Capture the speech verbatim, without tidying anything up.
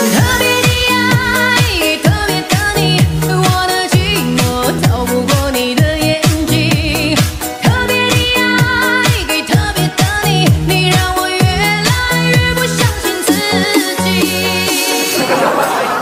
特别的爱，特别的你，我的寂寞逃不过你的眼睛。特别的爱，给特别的你，你让我越来越不相信自己。